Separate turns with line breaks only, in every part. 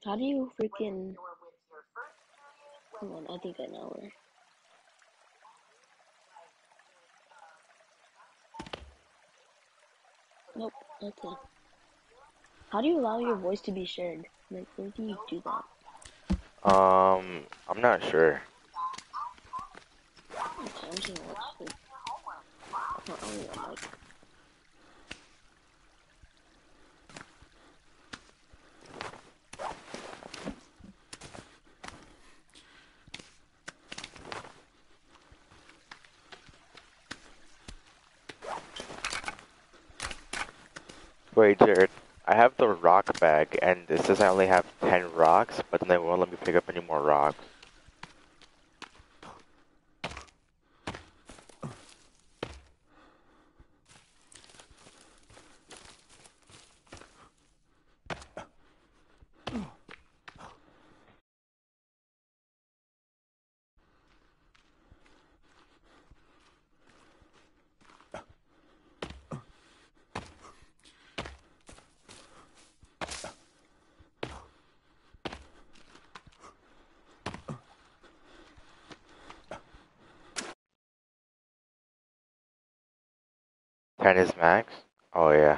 How do you freaking... Hold on, I think I know where. Nope, okay. How do you allow your voice to be shared? Like, where do you do that?
I'm not sure.
Okay, I'm just gonna watch this. Oh, yeah, like...
Wait, Jared. I have the rock bag, and it says I only have 10 rocks, but then they won't let me pick up any more rocks. Ten is max? Oh yeah.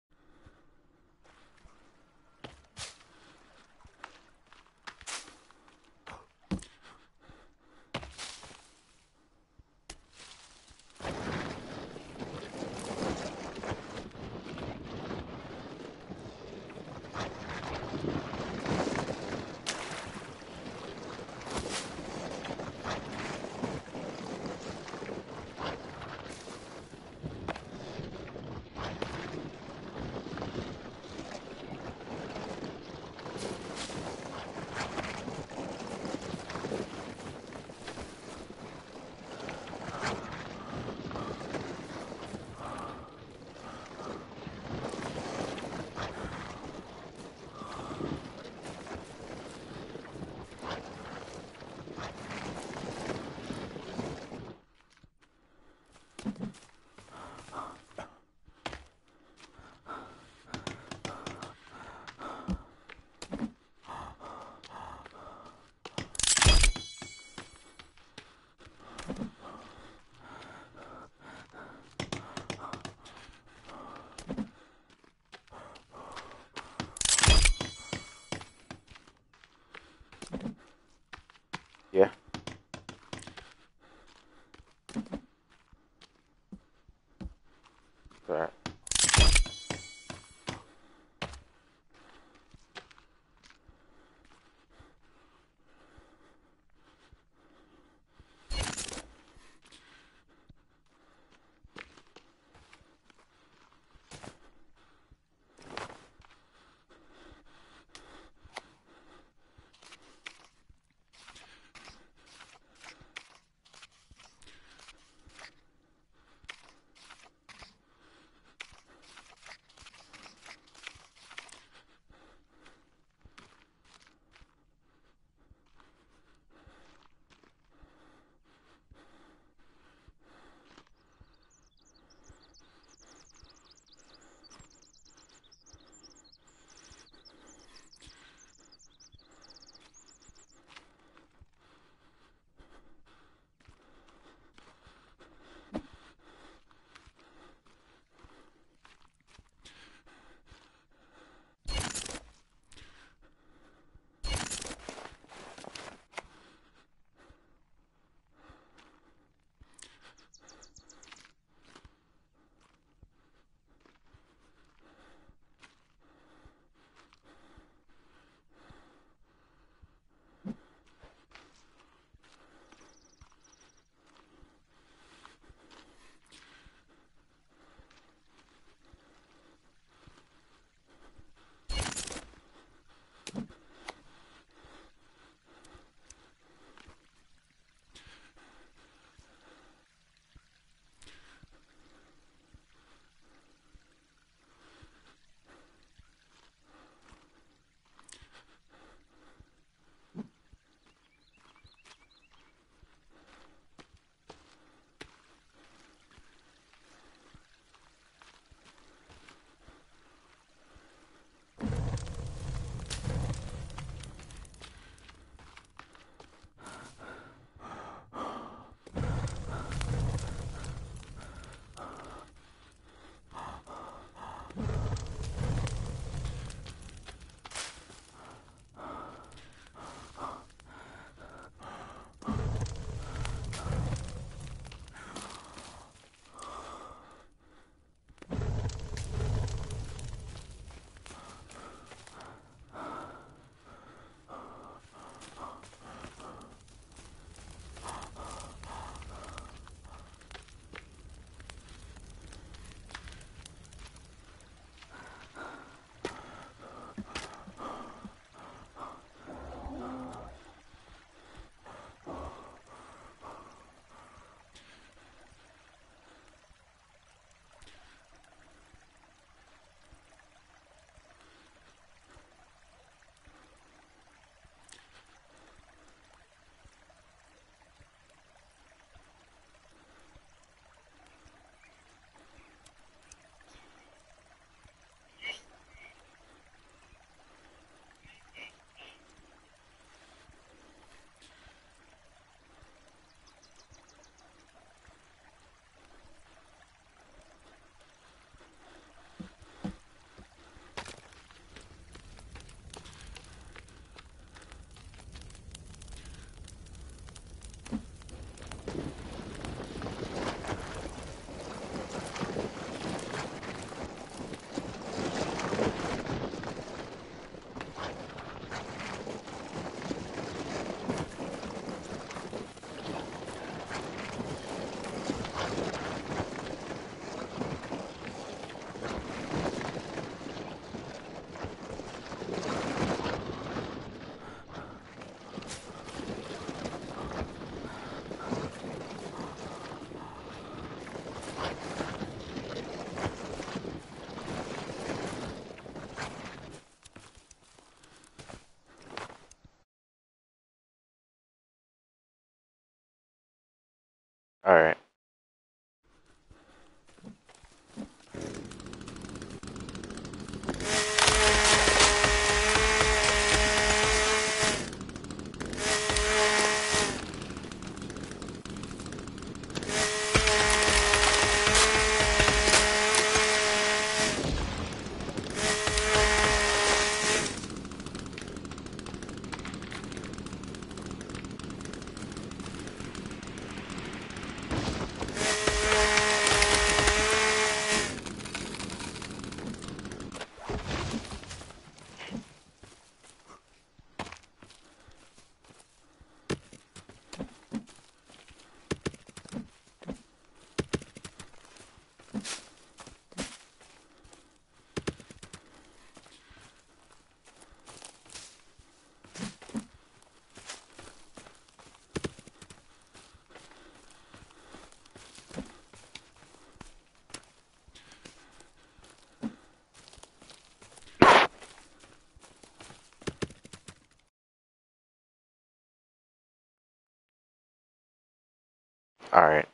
Yeah. Alright. Alright. Alright.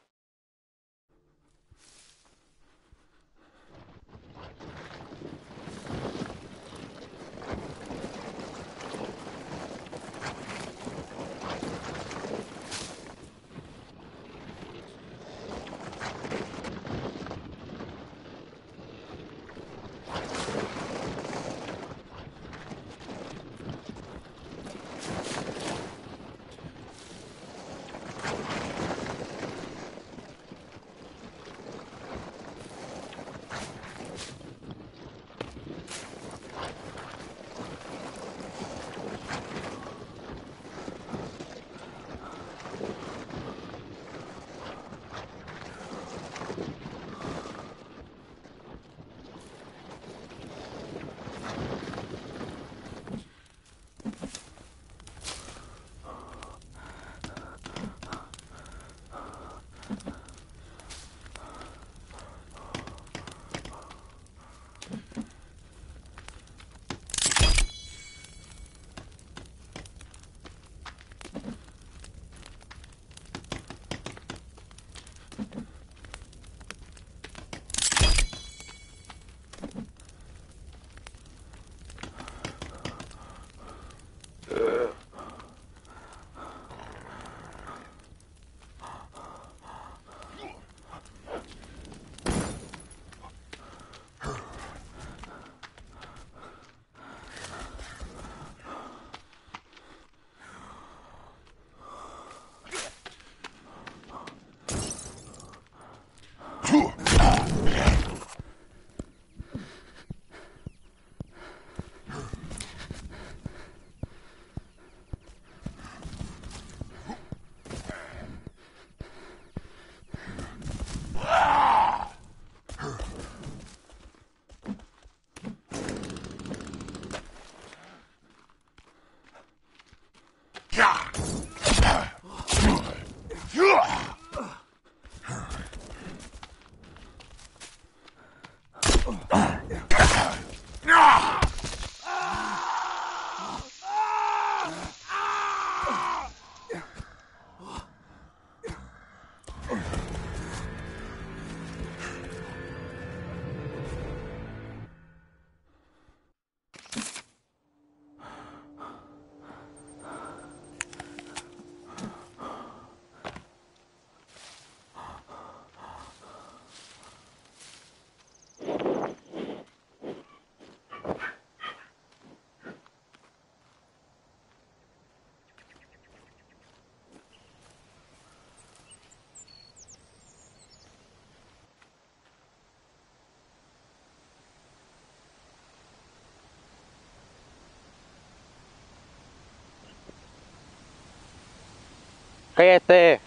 Cállate.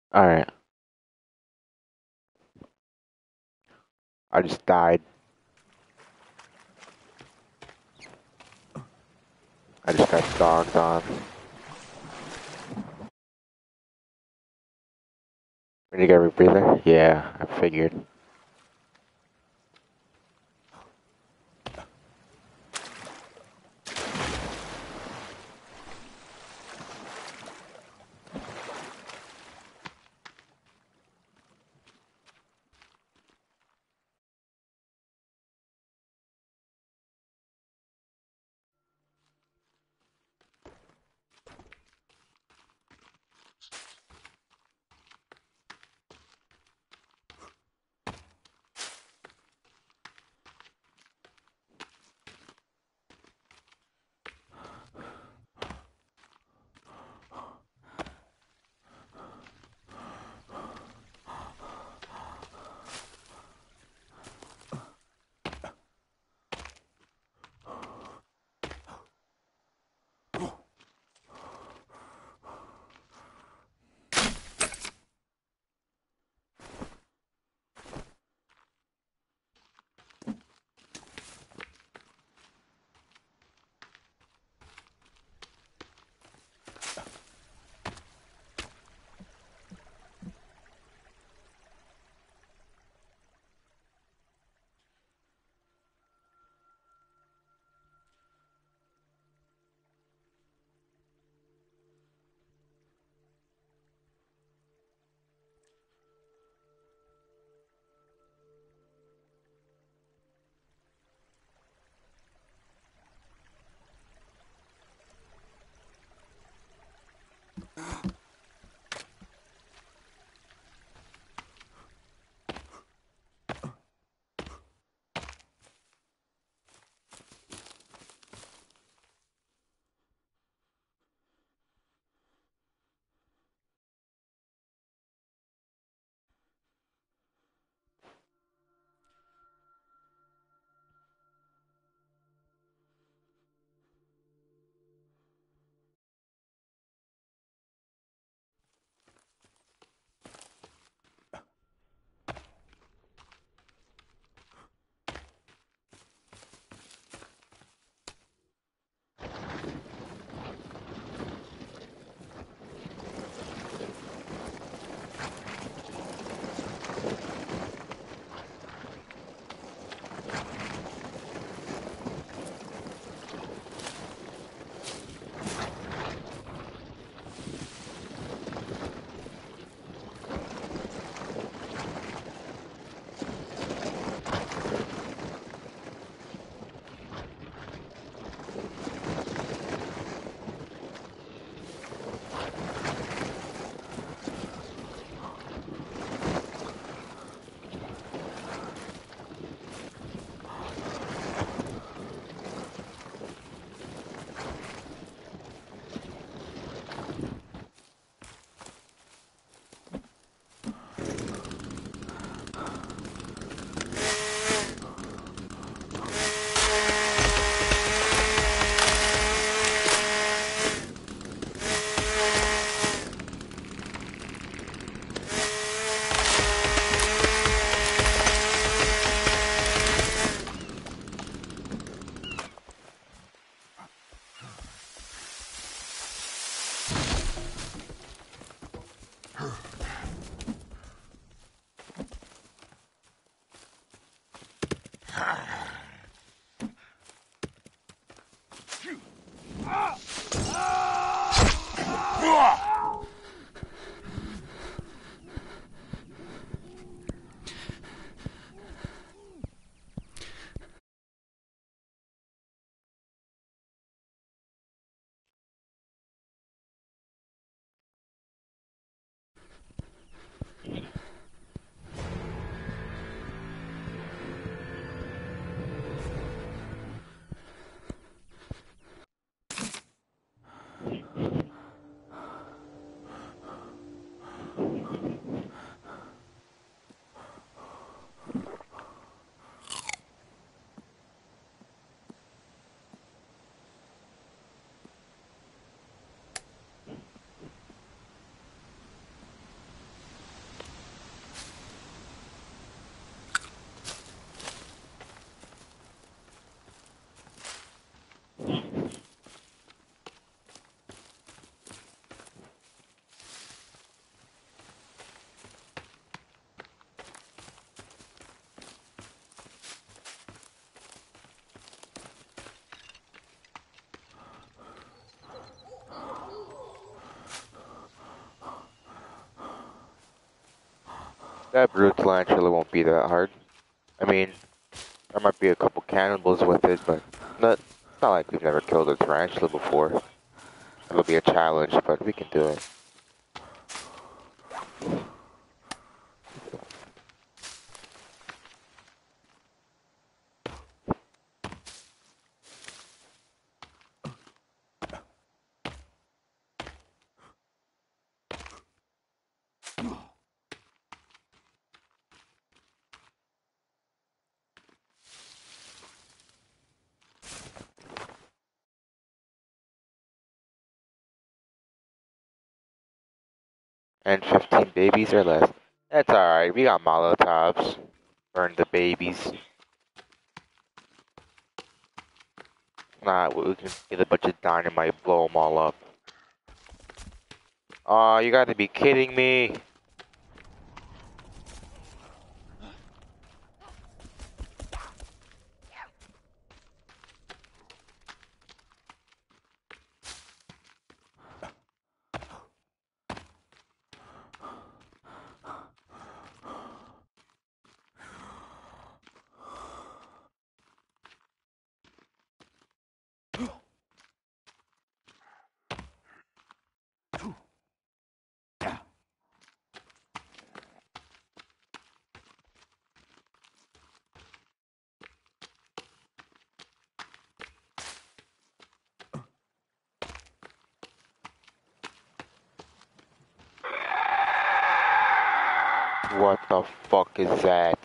Alright. I just died. I just got dogged on. Ready to get a rebreather? Yeah, I figured. That brute tarantula won't be that hard. I mean, there might be a couple cannibals with it, but it's not like we've never killed a tarantula before. It'll be a challenge, but we can do it. And 15 babies or less. That's alright, we got Molotovs. Burn the babies. Nah, we can get a bunch of dynamite, blow them all up. Aw, you gotta be kidding me. What the fuck is that?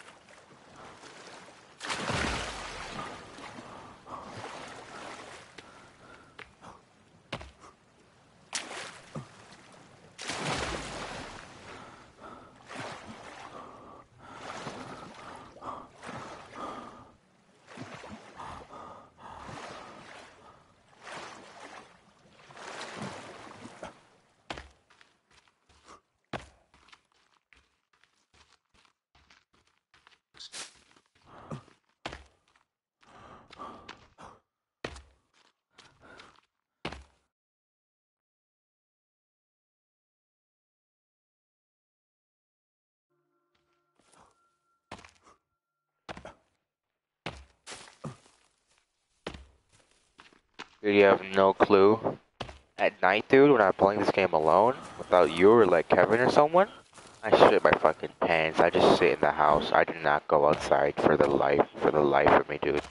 Dude, you have no clue? At night, dude, when I'm playing this game alone, without you or like Kevin or someone, I shit my fucking pants. I just sit in the house. I do not go outside for the life of me, dude.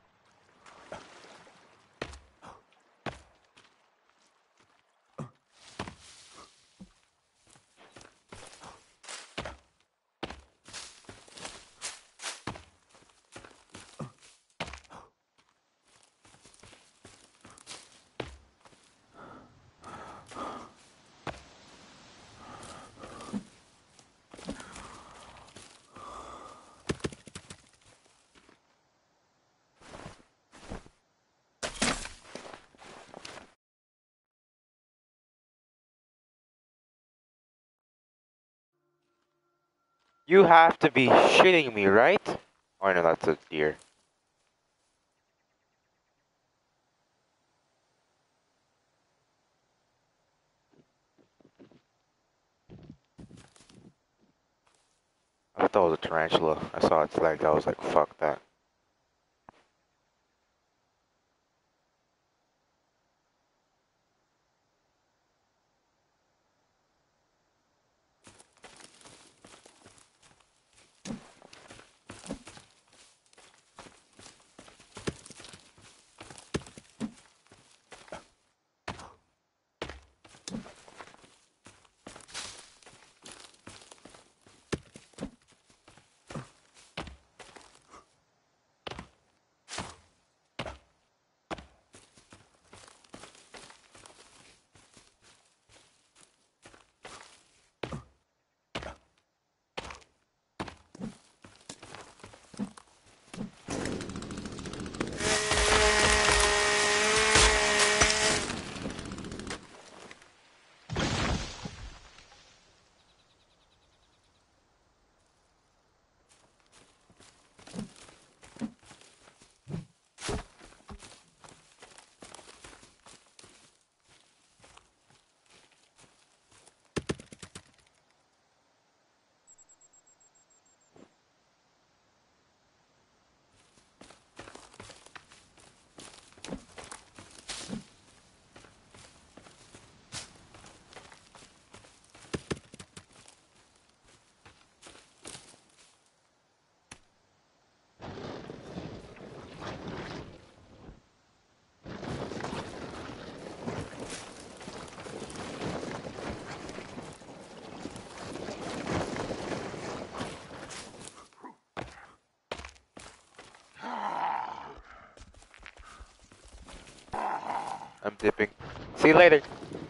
You have to be shitting me, right? Oh, no, that's a deer. I thought it was a tarantula. I saw its leg. I was like, fuck that. I'm dipping. See you later.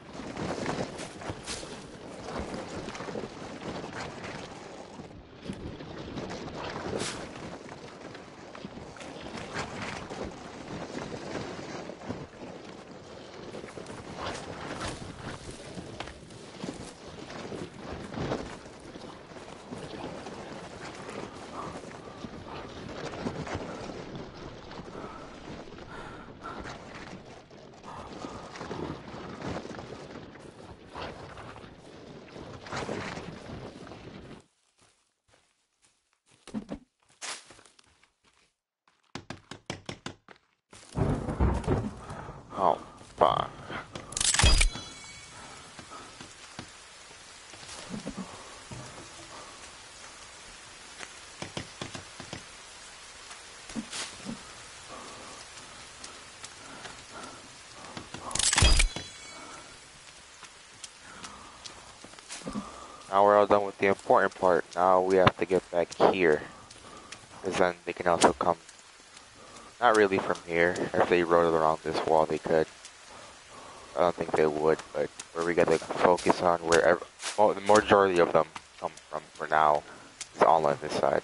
Oh, fuck. Now we're all done with the important part. Now we have to get back here. Because then they can also come. Not really from here. If they rode around this wall, they could. I don't think they would, but where we gotta focus on wherever the majority of them come from for now. It's all on this side.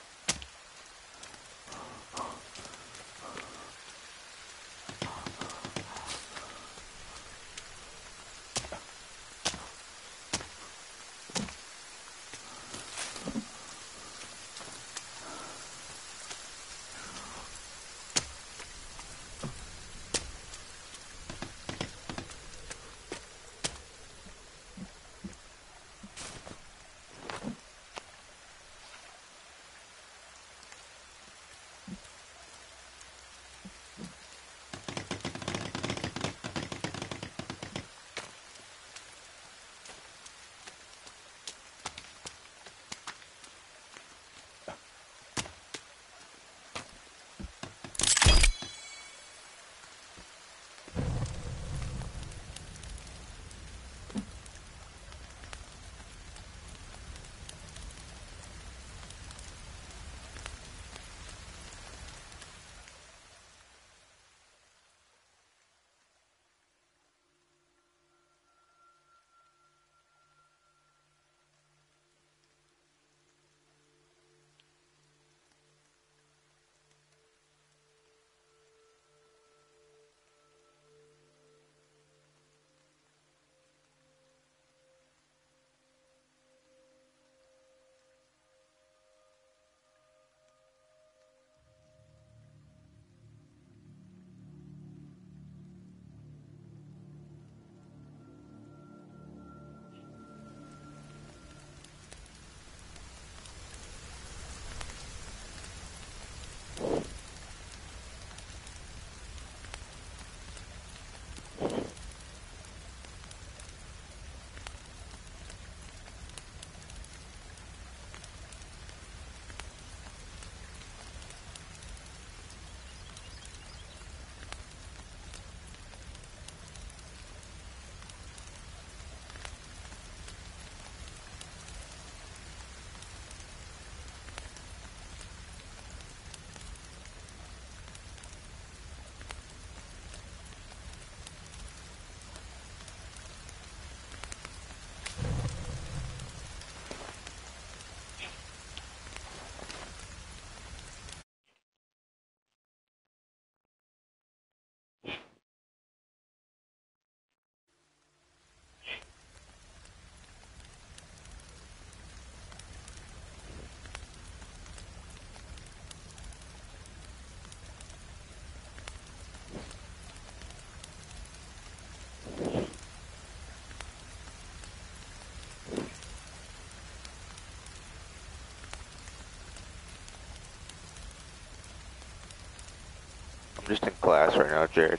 I'm just in class right now, Jared.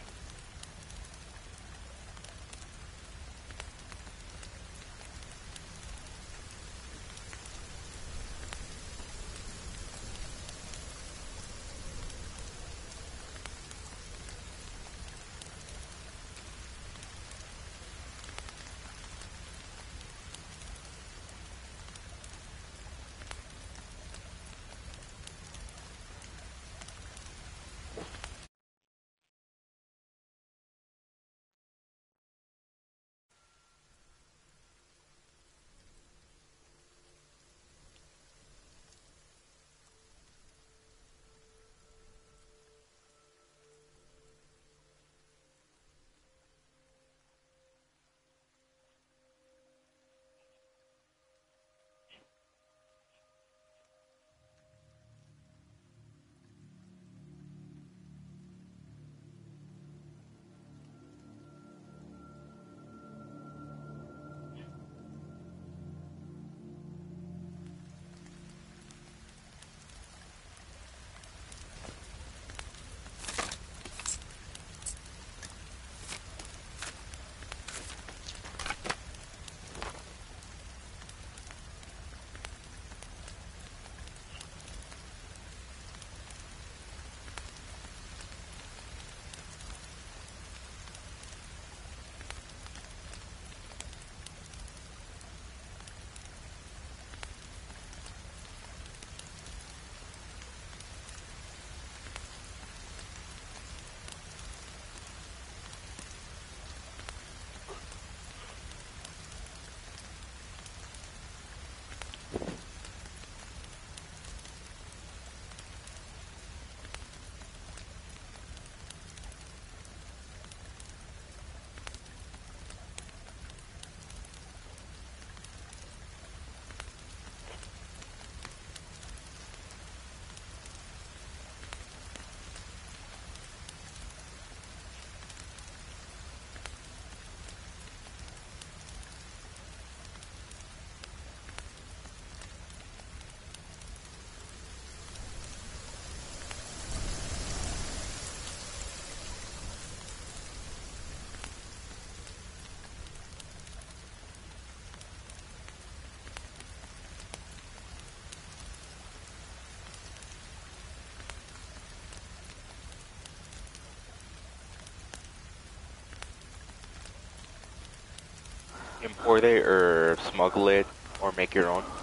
import it or smuggle it or make your own?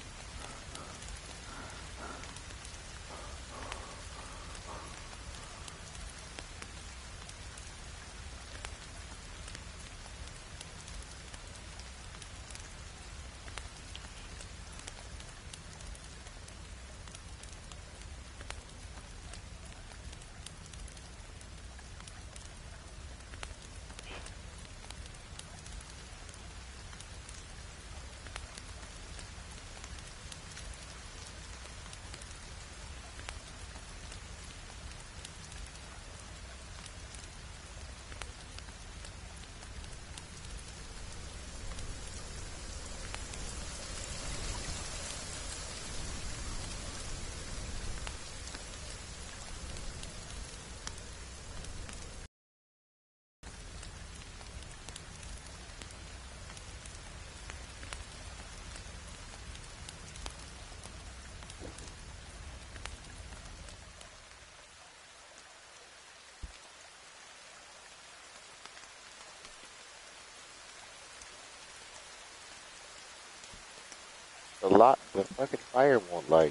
The fucking fire won't light.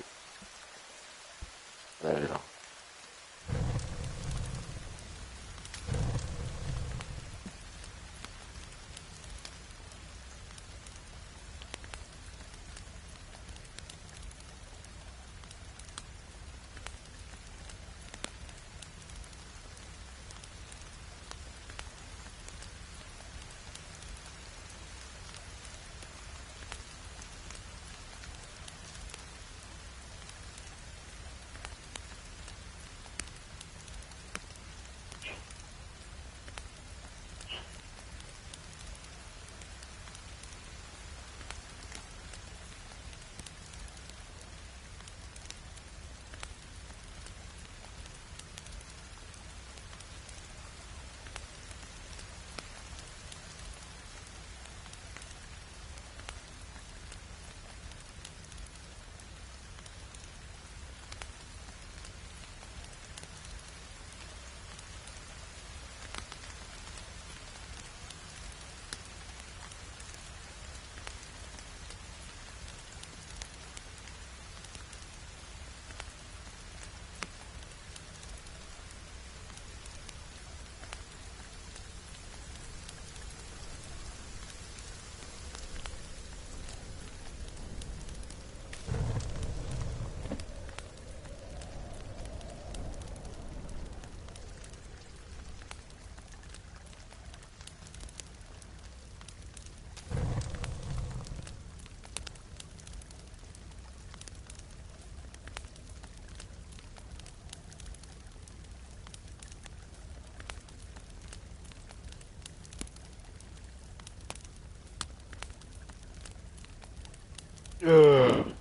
I don't know. Ugh.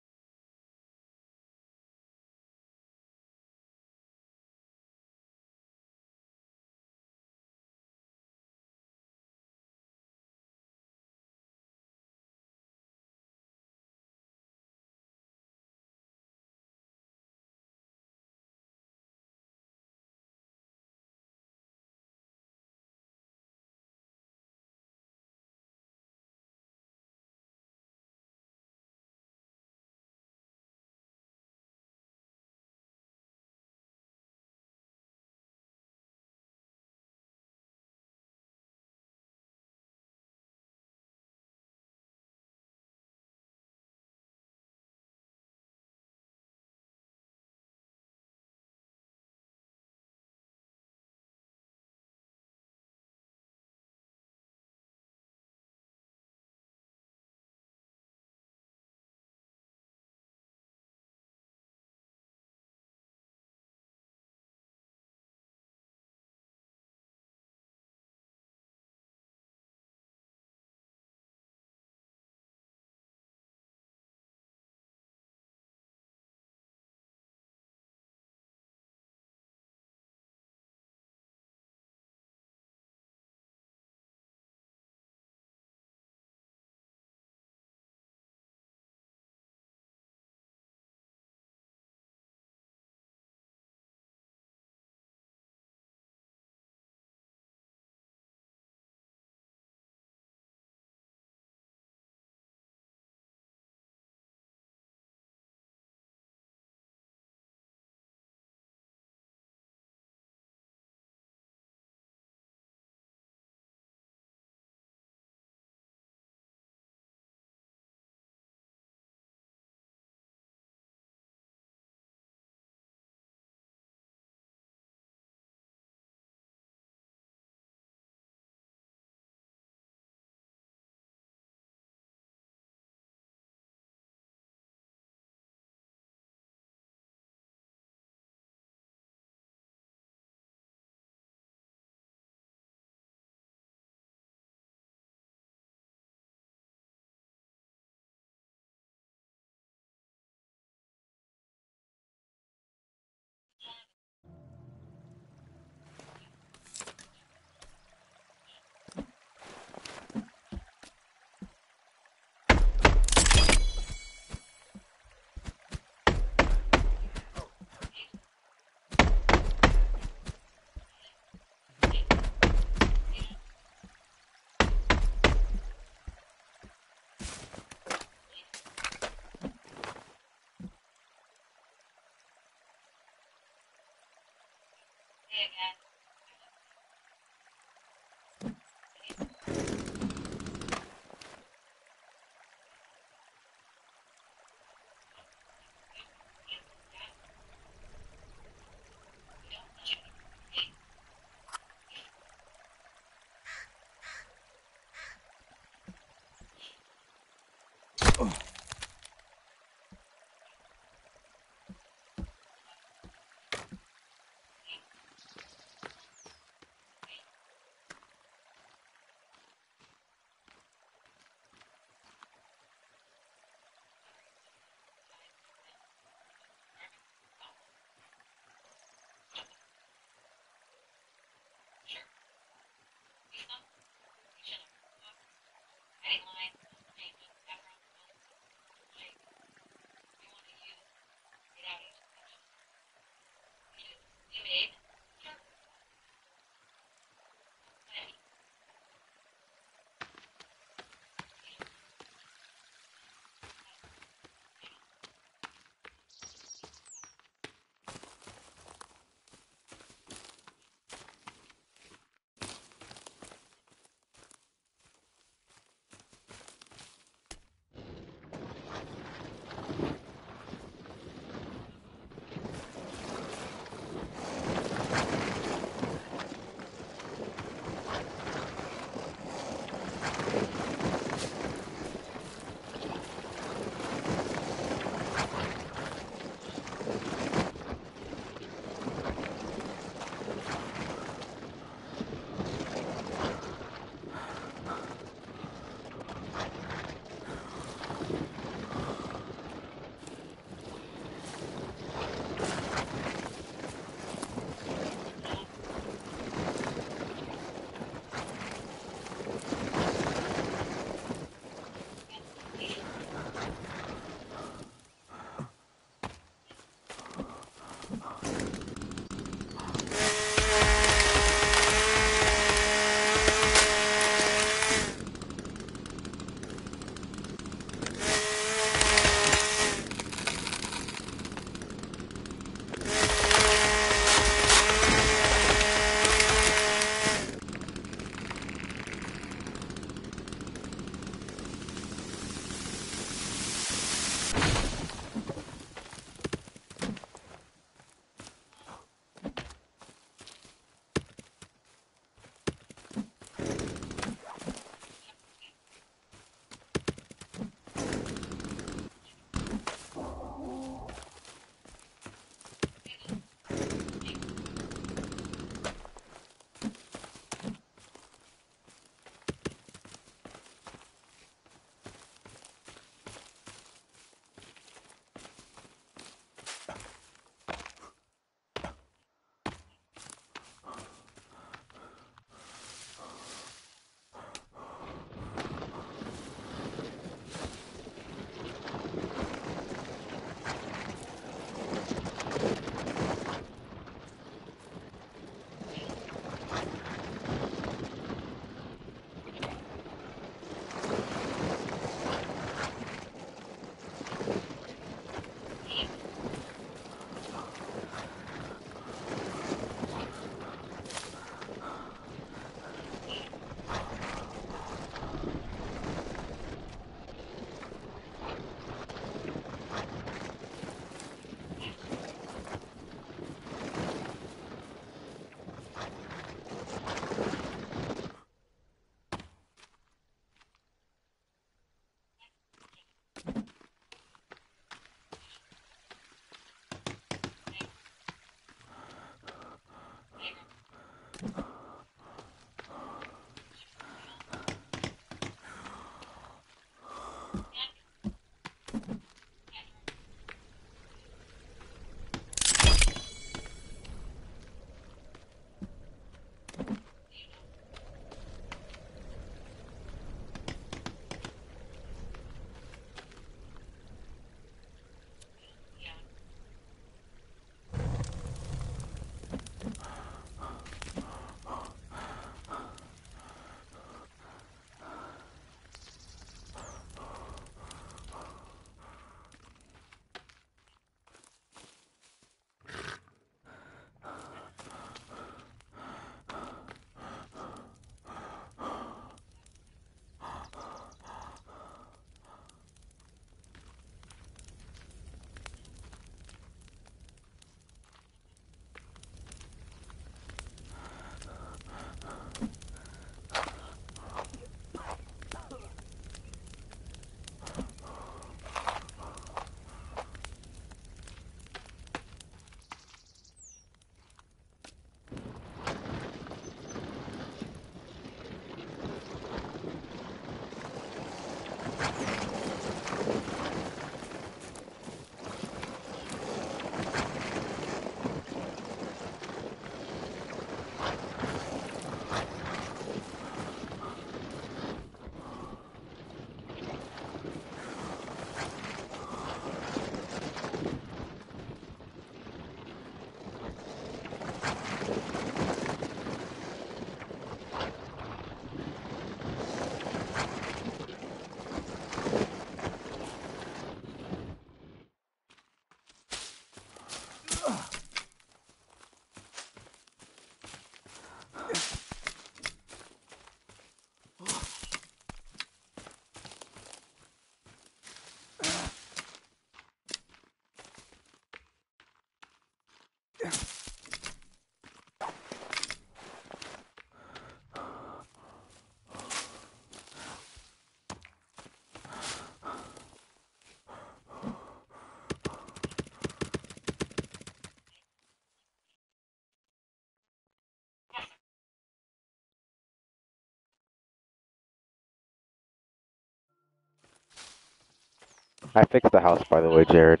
I fixed the house, by the way, Jared.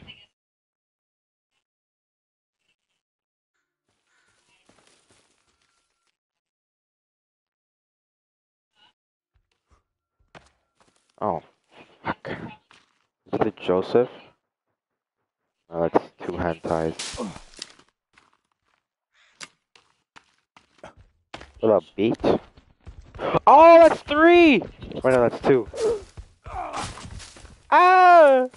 Oh, fuck. Is it Joseph? Oh, that's two hentais. What about Beach? Oh, that's three! Wait, no, that's two. Ah!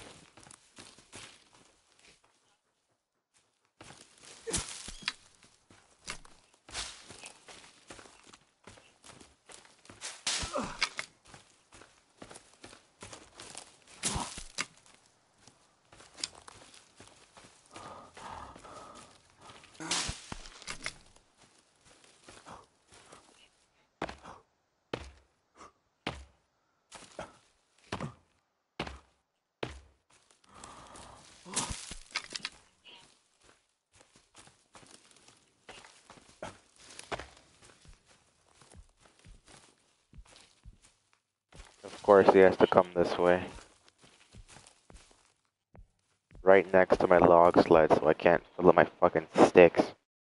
Of course, he has to come this way. Right next to my log sled, so I can't fill up my fucking sticks.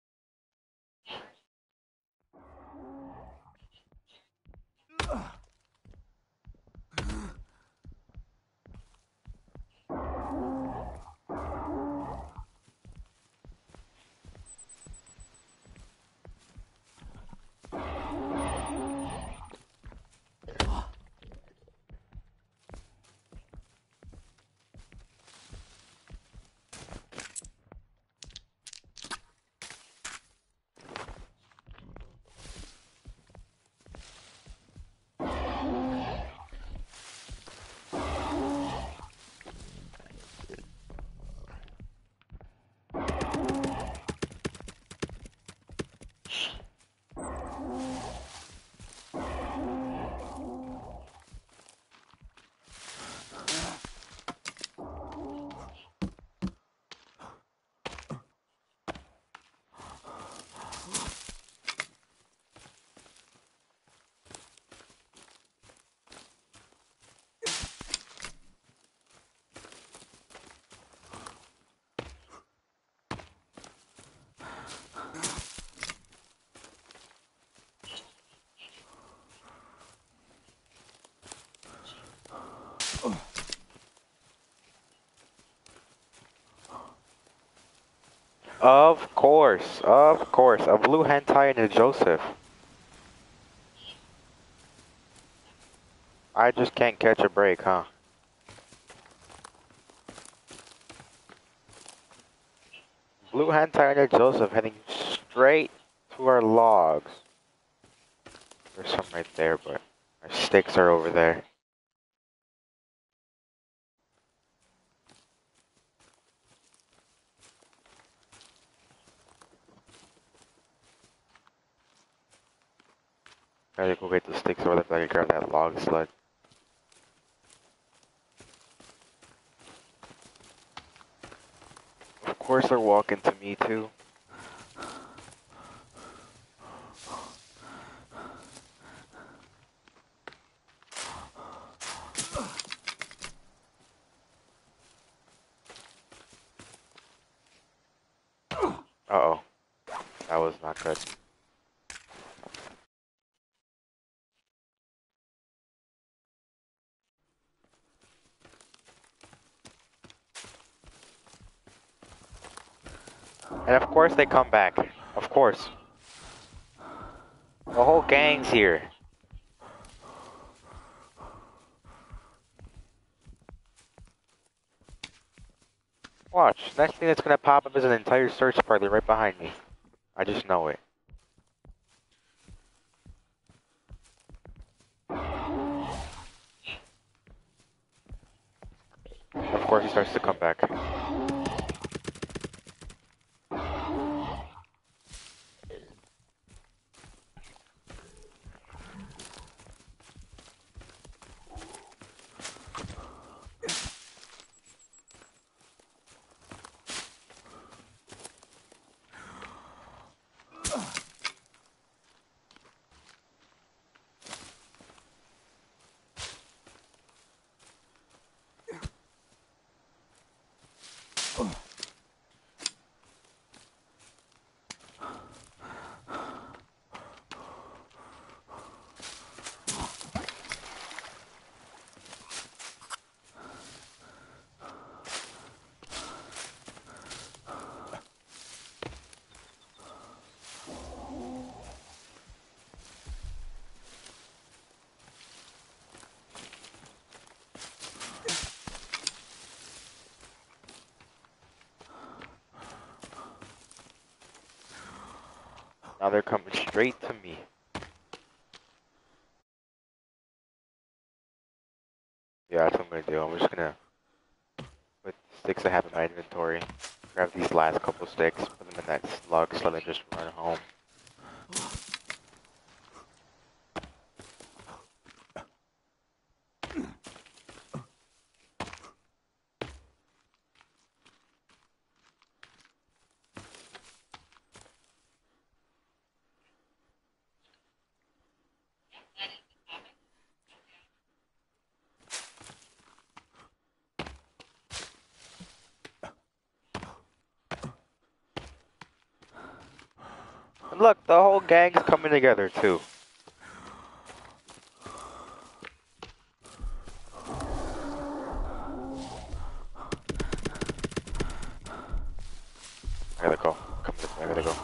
Of course, of course. A blue hentai and a Joseph. I just can't catch a break, huh? Blue hentai and a Joseph heading straight to our logs. There's some right there, but our sticks are over there. Gotta go get the sticks over there so I can grab that log sled. Of course they're walking to me too. Uh-oh. That was not good. And of course they come back. Of course. The whole gang's here. Watch. Next thing that's gonna pop up is an entire search party right behind me. I just know it. before he starts to come back. Now they're coming straight to me. Yeah, that's what I'm gonna do. I'm just gonna put the sticks I have in my inventory. Grab these last couple sticks, put them in that slug so they just run home. And look, the whole gang's coming together too. I gotta go. Come this way, I gotta go.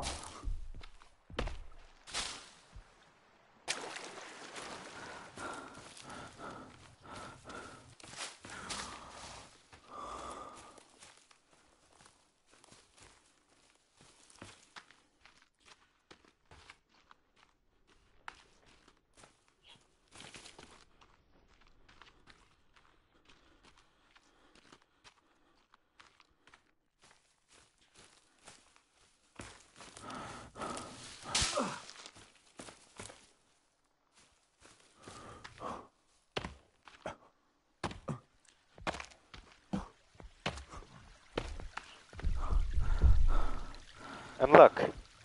And look,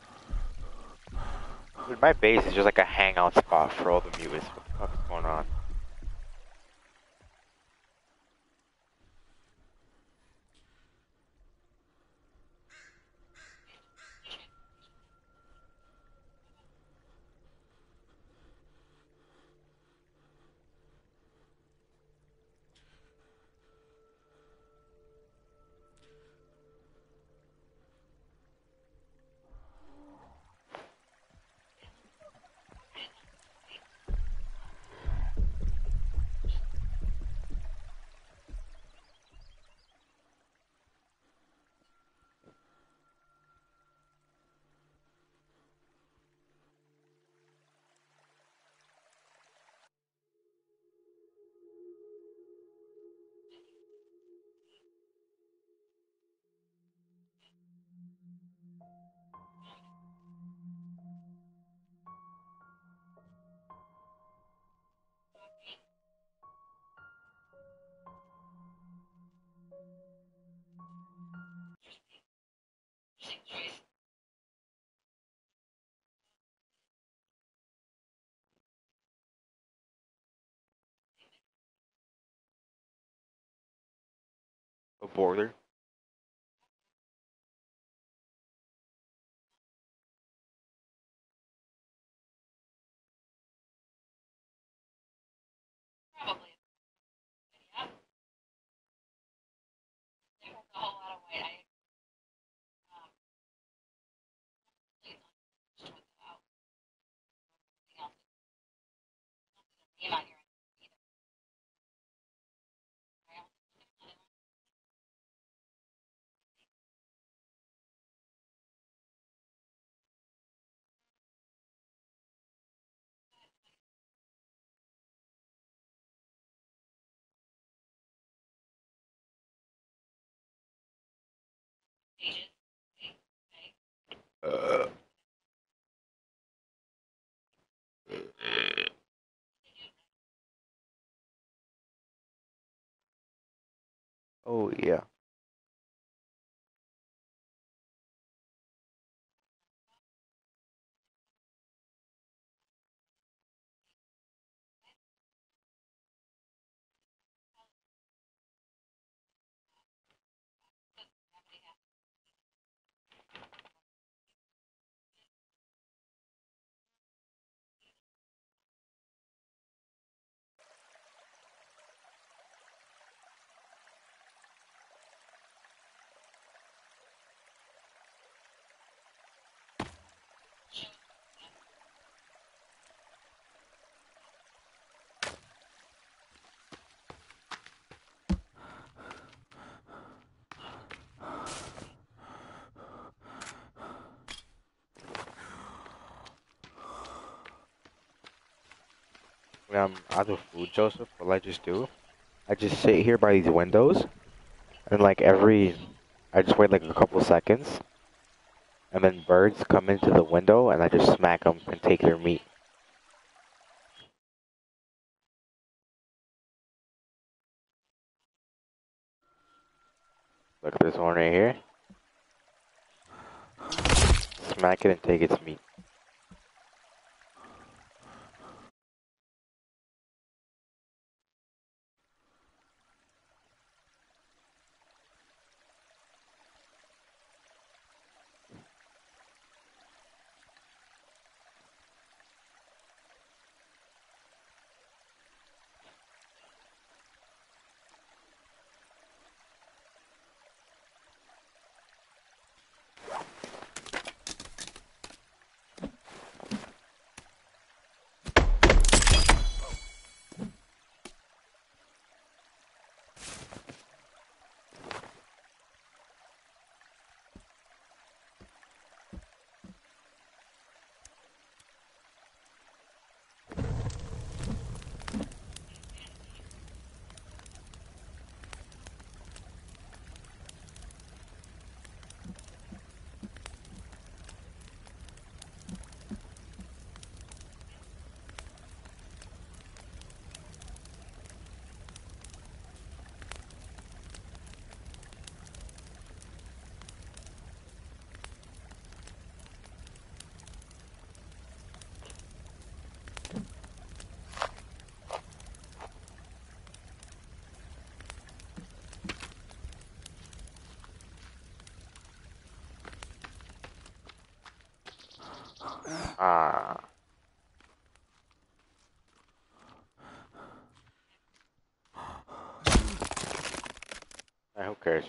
dude, my base is just like a hangout spot for all the mutants. What the fuck is going on? A border? Oh yeah. When I'm out of food, Joseph, what I just do, I just sit here by these windows, and I just wait like a couple seconds, and then birds come into the window, and I just smack them and take their meat. Look at this one right here. Smack it and take its meat. Ah, who cares?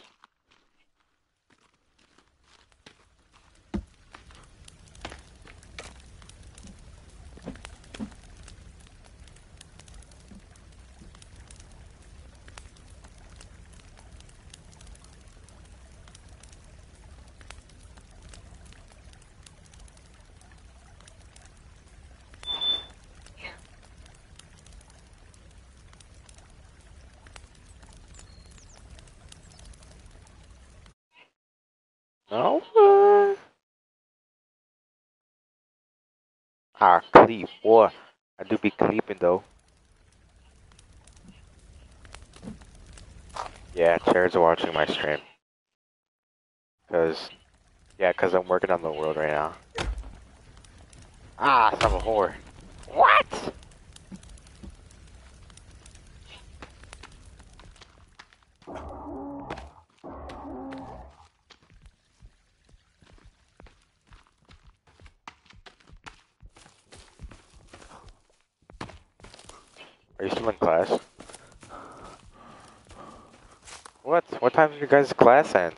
No? Cleep. Boy, I do be cleeping though. Yeah, Chair's watching my stream. Cause I'm working on the world right now. Ah, son of a whore. What? Are you still in class? What? What time did your guys' class end?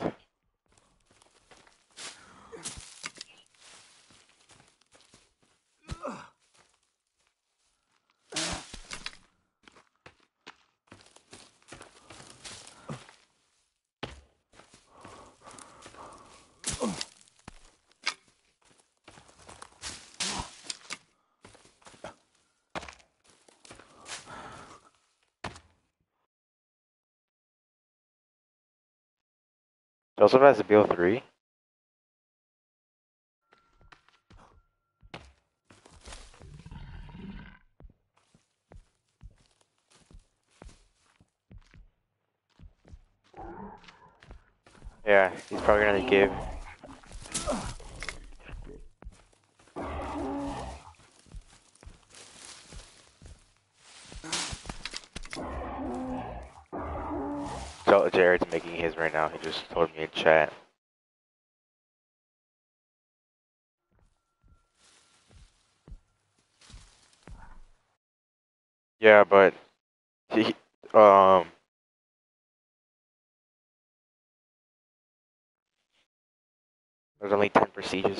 Joseph has a BO3. Yeah, he's probably gonna give. So Jared's making his right now. He just told me in chat. Yeah, but he, there's only 10 procedures.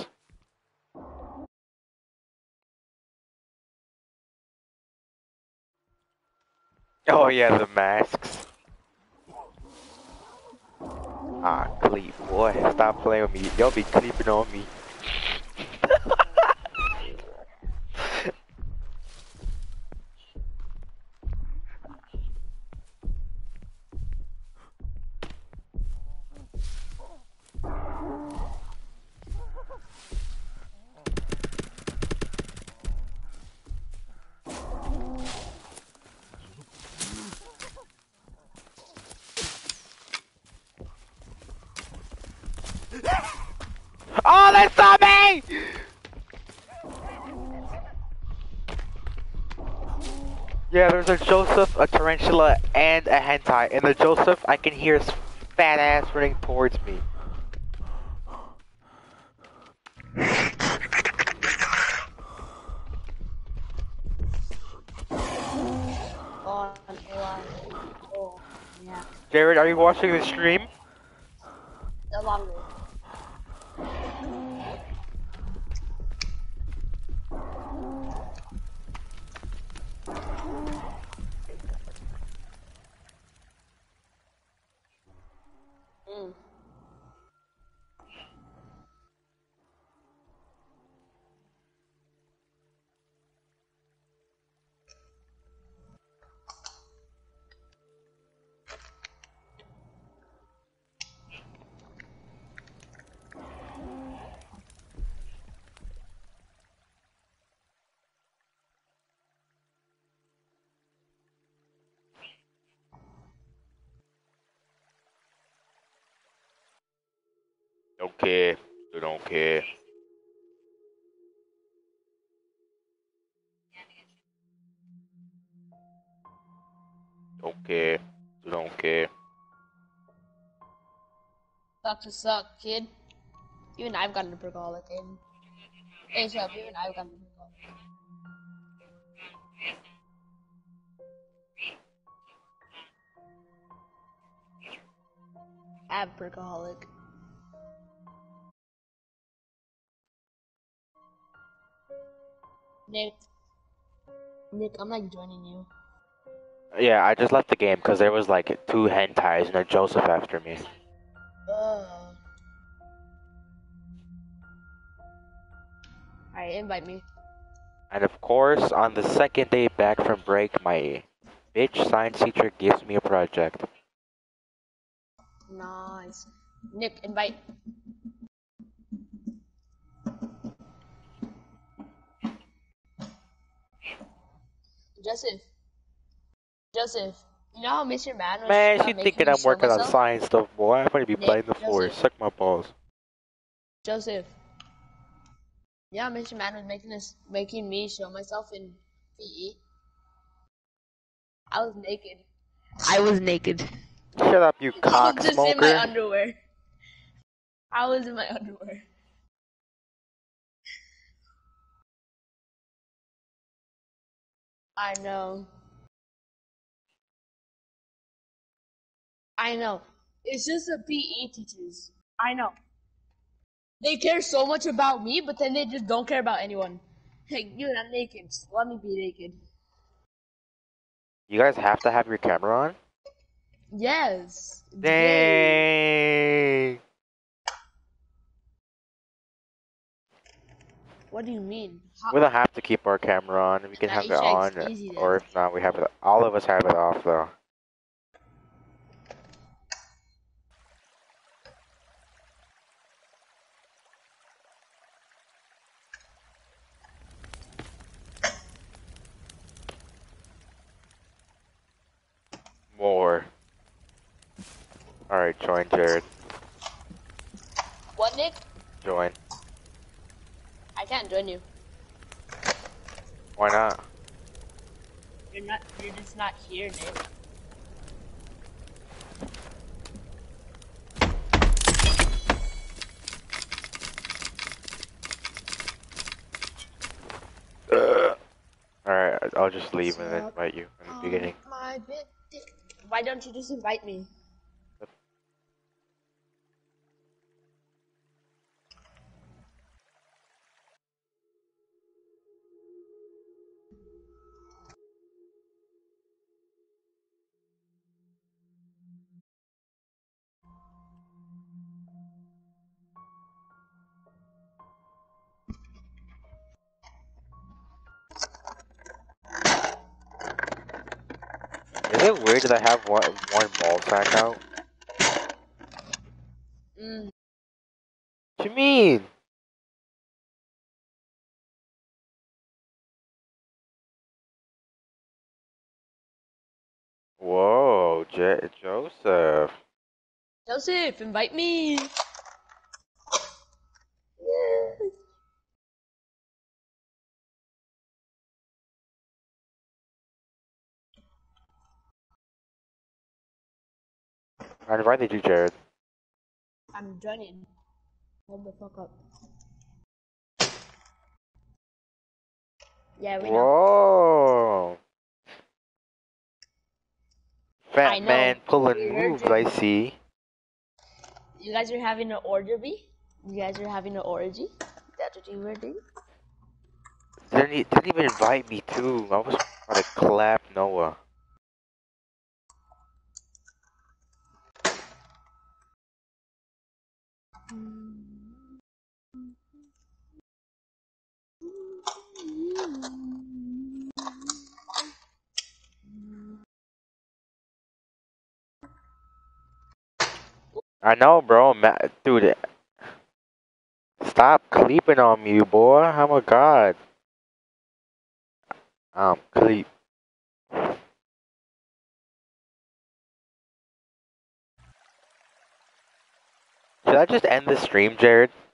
Oh yeah, the masks. Ah, Cleep, boy, stop playing with me. Y'all be creeping on me. Oh, they saw me! Yeah, there's a Joseph, a tarantula, and a hentai. And the Joseph, I can hear his fat ass running towards me.
On AI. Oh, yeah.
Jared, are you watching the stream?
No longer. Mm.
Don't care. You don't care. Don't care. You don't care.
Sucks to suck, kid. Even I've gotten a percolic in. Hey, shut up. Even I've gotten a percolic. Ab percolic. Nick. Nick, I'm like joining you.
Yeah, I just left the game because there was like 2 hentais and a Joseph after me.
Alright, invite me.
And of course, on the second day back from break, my bitch science teacher gives me a project.
Nice. Nick, invite. Joseph. Joseph. You know how Mr. Man was
Man, she
making
thinking
me
I'm
show
working on
myself?
science stuff, boy. I'm gonna be
Nick,
playing the floor.
Joseph.
Suck my balls.
Joseph. Yeah, Mr. Man was making me show myself in PE. I was naked. I was naked.
Shut up, you
I
cock
was just in my
smoker.
underwear. I was in my underwear. I know. I know. It's just the PE teachers. I know. They care so much about me, but then they just don't care about anyone. Hey, dude, I'm naked. Let me be naked.
You guys have to have your camera on?
Yes. It's gay.
Dang.
What do you mean?
We don't have to keep our camera on. We can
Nah,
have it
H-X,
on,
easy then.
or if not, we have it. All of us have it off though. More. Alright, join Jared.
Nick,
Join.
I can't join you.
Why not?
You're just not here, Nick.
Alright, I'll just leave and then invite you in the beginning.
Why don't you just invite me?
Is it weird that I have one ball sack out?
Mm.
What you mean? Whoa, Joseph.
Joseph, invite me.
I invited you, Jared.
I'm joining. Hold the fuck up. Yeah, we know.
Whoa. Fat
I know.
man pulling
We heard
moves,
you.
I see.
You guys are having an orgy? You guys are having an orgy? That's what you were doing?
Didn't even invite me too. I was trying to clap Noah. I know, bro. Dude, stop creeping on me, boy. Oh my god. Creep. Should I just end the stream, Jared?